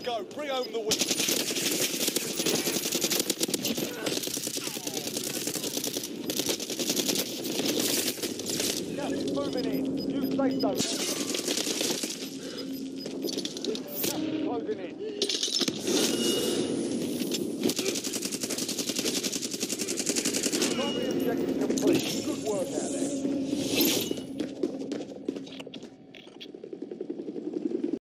go. Bring home the win. Gas is moving in. You safe zone. Gas is closing in. Primary objective complete. Good work out there.